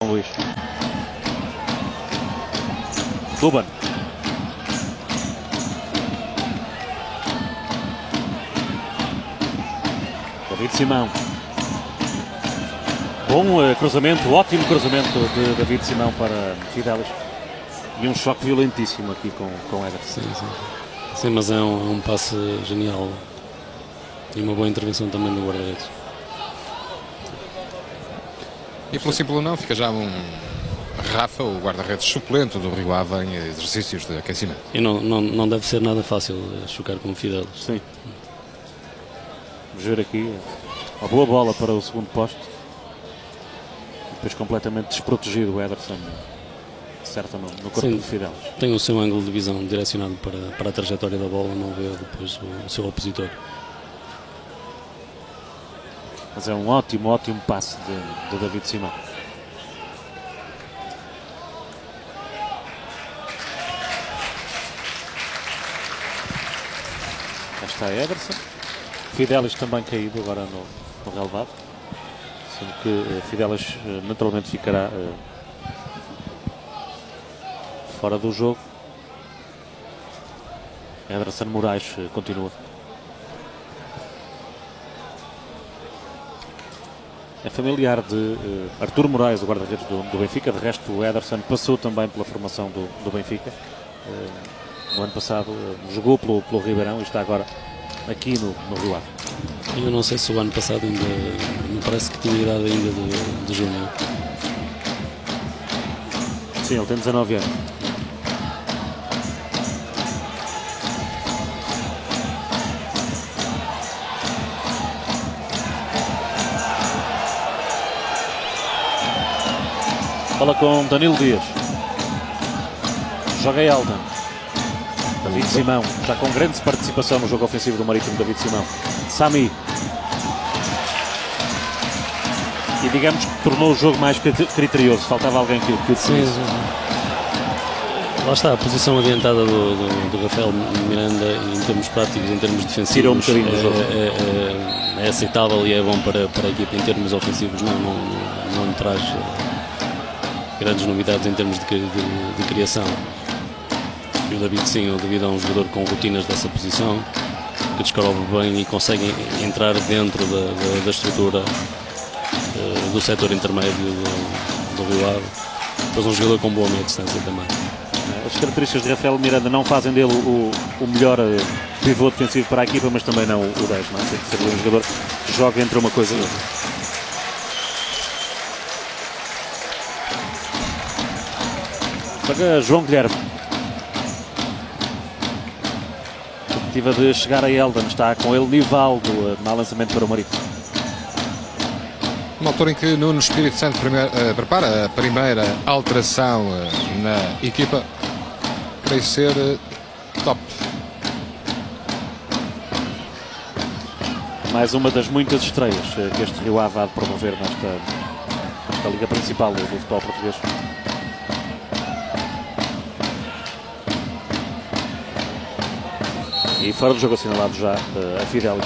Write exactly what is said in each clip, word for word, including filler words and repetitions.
Luís. Ruben. David Simão. Bom uh, cruzamento, ótimo cruzamento de David Simão para Fidelis. E um choque violentíssimo aqui com, com Ederson. Sim, sim. Sim, mas é um, um passe genial. E uma boa intervenção também do guarda-redes. E pelo simples não, fica já um Rafa, o guarda-redes suplente do Rio Ave em exercícios de aquecimento. E não, não, não deve ser nada fácil chocar com o Fidelis. Sim. Vamos ver aqui uma boa bola para o segundo posto. Depois completamente desprotegido o Ederson, certo, no, no corpo. Sim, do Fidelis. Tem o seu ângulo de visão direcionado para, para a trajetória da bola, não vê depois o, o seu opositor. Mas é um ótimo, ótimo passe de, de David Simão. Cá está Ederson. Fidelis também caído agora no, no relevado. Sendo que uh, Fidelis uh, naturalmente ficará uh, fora do jogo. Ederson Moraes uh, continua. É familiar de uh, Artur Moraes, o guarda-redes do, do Benfica. De resto, o Ederson passou também pela formação do, do Benfica. Uh, no ano passado uh, jogou pelo, pelo Ribeirão e está agora aqui no, no Rio Ave. Eu não sei se o ano passado ainda, me parece que tinha idade ainda de, de júnior. Sim, ele tem dezanove anos. Bola com Danilo Dias. Joga Elton. David Simão, já com grande participação no jogo ofensivo do Marítimo. David Simão. Sami. E digamos que tornou o jogo mais criterioso. Faltava alguém que, que o sim, sim. Lá está, a posição adiantada do, do, do Rafael Miranda em termos práticos, em termos defensivos, tirou um bocadinho do jogo. É, é, é aceitável e é bom para, para a equipa. Em termos ofensivos não, não, não, não traz grandes novidades em termos de, de, de criação. E o David sim, o David é um jogador com rotinas dessa posição, que descreve bem e consegue entrar dentro da, da, da estrutura uh, do setor intermédio do, do Rio Ave. Depois um jogador com boa meia distância também. As características de Rafael Miranda não fazem dele o, o melhor pivô defensivo para a equipa, mas também não o dez, não é? Ser um jogador que joga entre uma coisa e outra. Para João Guilherme. Tentativa de chegar a Eldon, está com ele Nivaldo, no lançamento para o Marítimo. Uma altura em que Nuno Espírito Santo primeiro, uh, prepara a primeira alteração uh, na equipa, creio ser uh, top. Mais uma das muitas estreias uh, que este Rio Ave há de promover nesta, nesta Liga Principal do, do futebol português. E fora do jogo assinalado já uh, a Fidelis.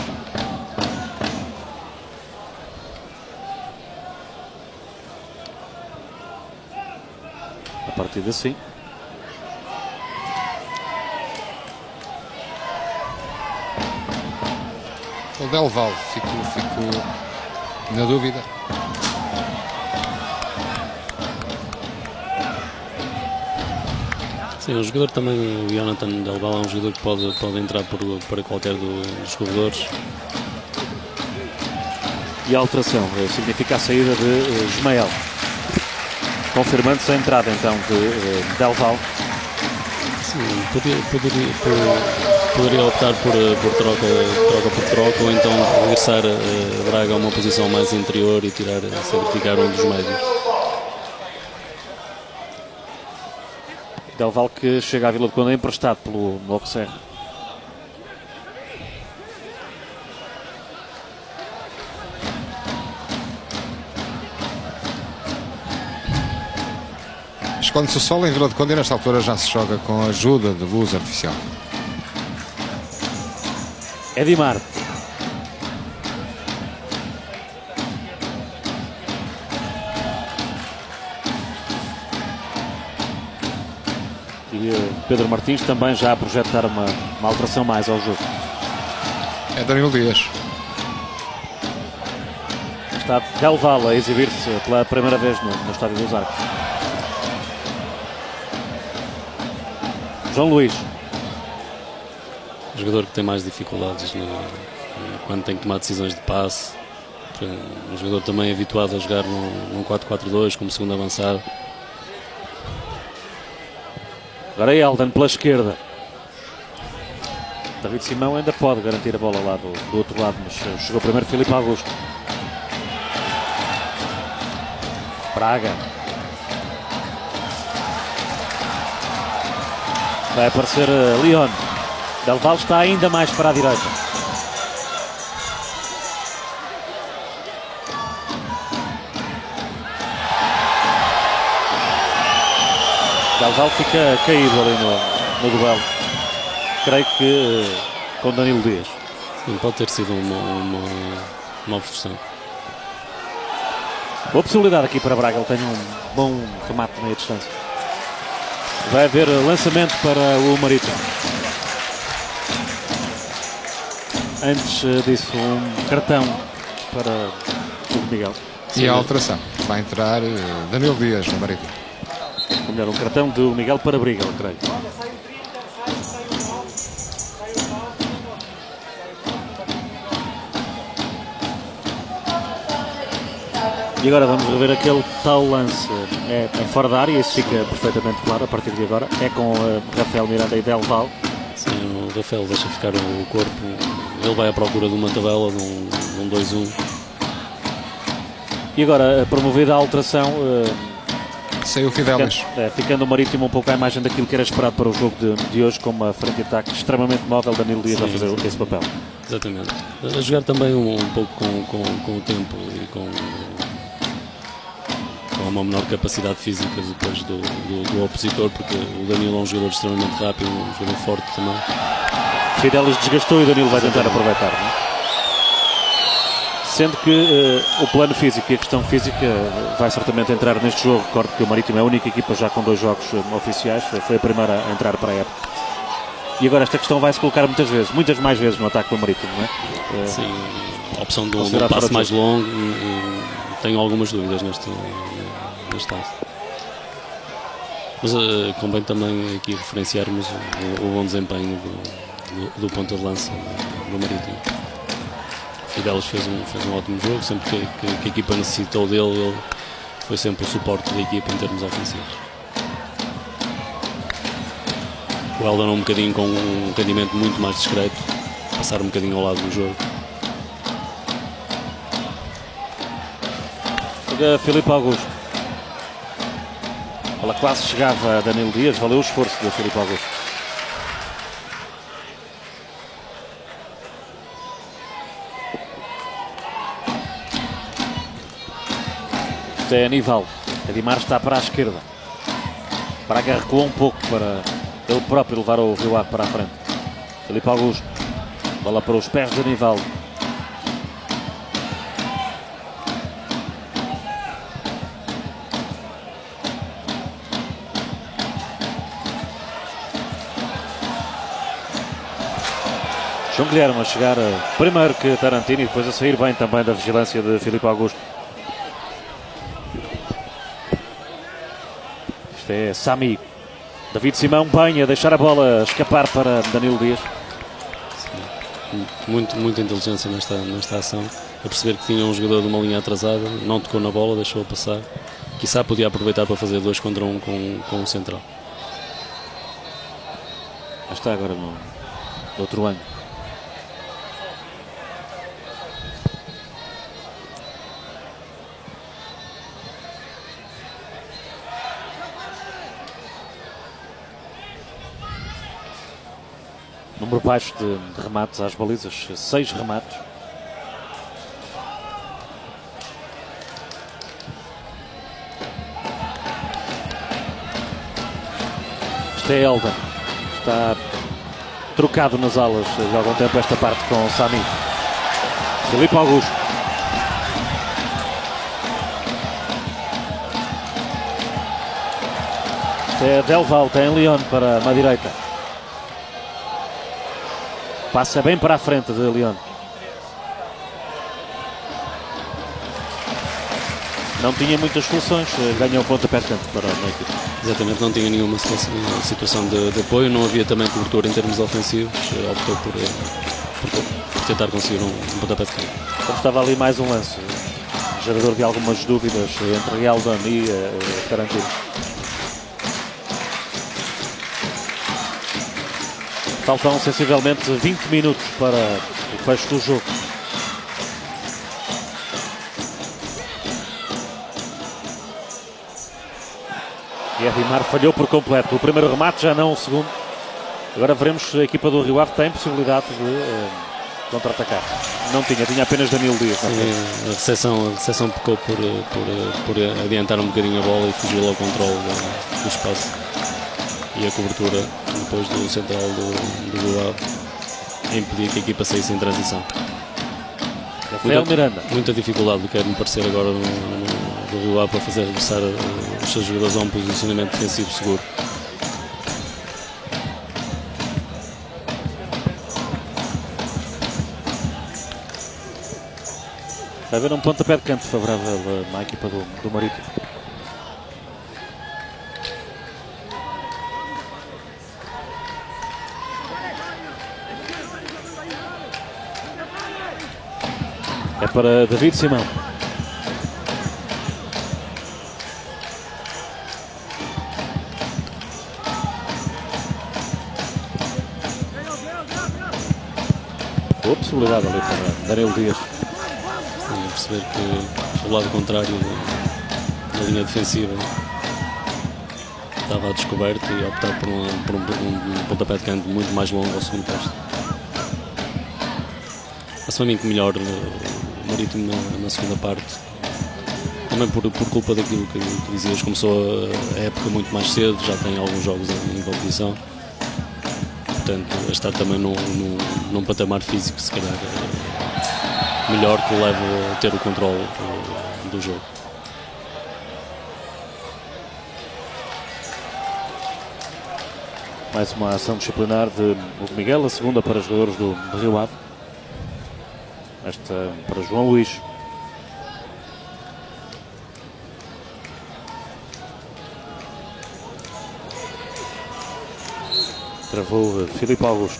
A partir assim. O Del Val ficou, ficou na dúvida. Sim, o jogador também, o Jonathan Del Val, é um jogador que pode, pode entrar por, para qualquer do, dos corredores. E a alteração significa a saída de uh, Ismael. Confirmando-se a entrada então de uh, Del Val. Sim, poderia, poderia, poderia optar por, por troca, troca por troca, ou então regressar uh, Braga a uma posição mais interior e tirar, sacrificar um dos médios. Del Val que chega à Vila de Conde emprestado pelo Auxerre. Esconde-se o sol em Vila de Conde e nesta altura já se joga com a ajuda de luz artificial. Edimar. E uh, Pedro Martins também já a projetar uma, uma alteração mais ao jogo. É Danilo Dias. Está Del Valle a exibir-se pela primeira vez no, no Estádio dos Arcos. João Luís. O jogador que tem mais dificuldades no, quando tem que tomar decisões de passe. Um jogador também habituado a jogar num, num quatro quatro dois como segundo avançado. Agora é Elden pela esquerda. David Simão ainda pode garantir a bola lá do, do outro lado, mas chegou primeiro Filipe Augusto. Braga. Vai aparecer uh, Leon. Del Valle está ainda mais para a direita. Del Valle fica caído ali no, no duelo. Creio que uh, com Danilo Dias. Sim, pode ter sido uma, uma, uma obstrução. Boa possibilidade aqui para Braga. Ele tem um bom remate de meia distância. Vai haver lançamento para o Marítimo. Antes uh, disso, um cartão para o Miguel. E a alteração. Vai entrar uh, Danilo Dias no Marítimo. Ou melhor, um cartão do Miguel para Briga, eu creio. E agora vamos rever aquele tal lance é, é fora da área, isso fica perfeitamente claro a partir de agora. É com uh, Rafael Miranda e Del Valle. Sim, o Rafael deixa ficar o corpo. Ele vai à procura de uma tabela, de um, de um dois um. E agora, promovida a alteração, uh, saiu Fidelis. Ficando, é, ficando o Marítimo um pouco à imagem daquilo que era esperado para o jogo de, de hoje, com uma frente de ataque extremamente móvel. Danilo Dias a fazer esse papel. Exatamente. A jogar também um, um pouco com, com, com o tempo e com, com uma menor capacidade física depois do, do, do opositor, porque o Danilo é um jogador extremamente rápido, um jogador forte também. Fidelis desgastou e o Danilo vai tentar aproveitar, não é? Sendo que uh, o plano físico e a questão física uh, vai certamente entrar neste jogo. Recordo que o Marítimo é a única equipa já com dois jogos uh, oficiais, foi a primeira a entrar para a época. E agora esta questão vai se colocar muitas vezes, muitas mais vezes no ataque do Marítimo, não é? Uh, Sim, a opção de um, de um passe mais longo, e, e tenho algumas dúvidas neste, neste caso. Mas uh, convém também aqui referenciarmos o, o bom desempenho do, do, do ponta de lança do Marítimo. Fidelis fez um, fez um ótimo jogo, sempre que, que, que a equipa necessitou dele, ele foi sempre o suporte da equipa em termos ofensivos. O Helder um bocadinho com um rendimento muito mais discreto, passar um bocadinho ao lado do jogo. Chega Filipe Augusto. Ela quase chegava a Danilo Dias, valeu o esforço de Filipe Augusto. É Aníbal. Edimar está para a esquerda. Braga recuou um pouco para ele próprio levar o Rio Ave para a frente. Filipe Augusto. Bola para os pés de Aníbal. João Guilherme a chegar primeiro que Tarantino e depois a sair bem também da vigilância de Filipe Augusto. Isto é Sami. David Simão bem a deixar a bola escapar para Danilo Dias. Sim. Muito, muita inteligência nesta, nesta ação. A perceber que tinha um jogador de uma linha atrasada, não tocou na bola, deixou-a passar. Quizá podia aproveitar para fazer dois contra um com, com o central. Está agora no, no outro ângulo. Número baixo de, de remates às balizas, seis remates. Este é Elden. Está trocado nas alas de algum tempo esta parte com o Sami. Filipe Augusto. Este É Delval, tem Leon para a direita. Passa bem para a frente de Leon. Não tinha muitas soluções, ganhou o pontapé de canto para a equipe. Exatamente, não tinha nenhuma situação de, de apoio, não havia também cobertura em termos ofensivos, optou por, por, por tentar conseguir um, um pontapé de canto. Como estava ali mais um lance, gerador de algumas dúvidas entre Eldon e uh, Tarantino. Faltam sensivelmente vinte minutos para o fecho do jogo. E Rimar falhou por completo. O primeiro remate, já não o segundo. Agora veremos se a equipa do Rio Ave tem possibilidade de uh, contra-atacar. Não tinha, tinha apenas Danilo Dias. Sim, a recepção, a recepção pecou por, por, por adiantar um bocadinho a bola e fugiu ao controle do, do espaço. E a cobertura depois do central do, do Rio Ave impedir que a equipa saísse em transição. Rafael muita, Miranda. Muita dificuldade do que é me parecer agora no, no, do Rio Ave para fazer regressar os seus jogadores a um posicionamento defensivo seguro. Vai haver um pontapé de canto favorável à equipa do, do Marítimo. É para David Simão. Boa possibilidade ali para Danilo Dias. Sim, a perceber que o lado contrário da, da linha defensiva estava a descoberto e optar por um, por um, um, um pontapé de canto muito mais longo ao segundo posto. Assumindo melhor o Marítimo na, na segunda parte, também por, por culpa daquilo que, que dizias, começou a época muito mais cedo, já tem alguns jogos em, em competição, portanto a estar também num, num, num patamar físico se calhar melhor, que o leva a ter o controle do, do jogo. Mais uma ação disciplinar de Hugo Miguel, a segunda para os jogadores do, do Rio Ave. Esta para João Luís. Travou Filipe Augusto.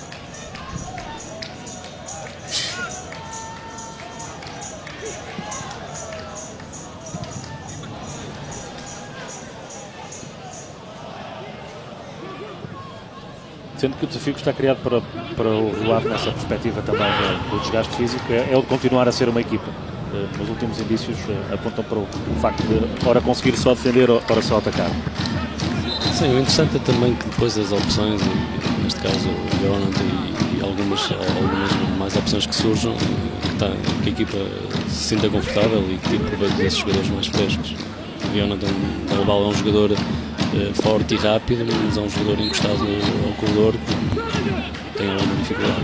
Sendo que o desafio que está criado para, para o Rio Ave nessa perspectiva também do desgaste físico é, é o de continuar a ser uma equipa. Uh, nos últimos indícios uh, apontam para o, o facto de ora conseguir só defender, ora só atacar. Sim, o interessante é também que depois as opções, e, neste caso o Jonathan e, e algumas, algumas mais opções que surjam, que, tá, que a equipa se sinta confortável e que tire proveito desses jogadores mais frescos. O Jonathan Delval é um jogador forte e rápido, mas é um jogador encostado ao corredor que tem alguma dificuldade.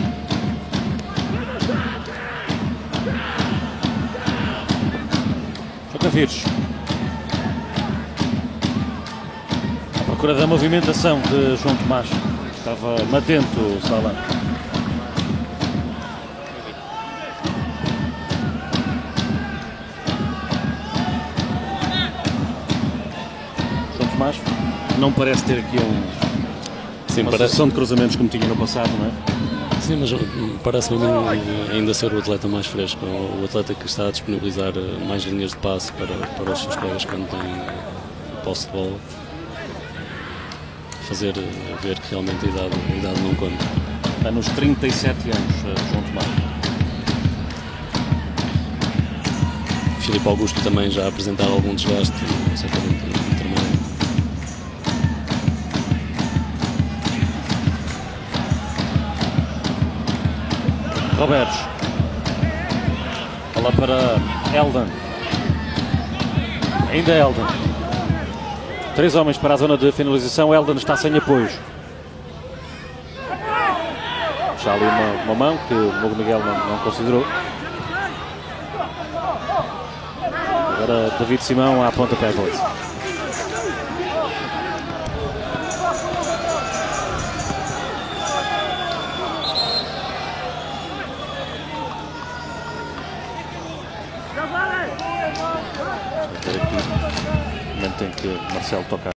Joga Vires. À procura da movimentação de João Tomás. Estava atento o Salão. Mas não parece ter aqui um, Sim, uma parece... sessão de cruzamentos como tinha no passado, não é? Sim, mas parece-me ainda ser o atleta mais fresco, o atleta que está a disponibilizar mais linhas de passe para, para os seus colegas quando têm posse de bola, fazer ver que realmente a idade, a idade não conta. Está nos trinta e sete anos, João Tomás. Filipe Augusto também já a apresentar algum desgaste, certamente intermédio. Robertos. Bola para Eldon. Ainda Eldon. Três homens para a zona de finalização. Eldon está sem apoios. Já ali uma, uma mão que o Hugo Miguel não, não considerou. Agora David Simão à pontapé de bola. Vamos ver aqui o momento em que Marcelo toca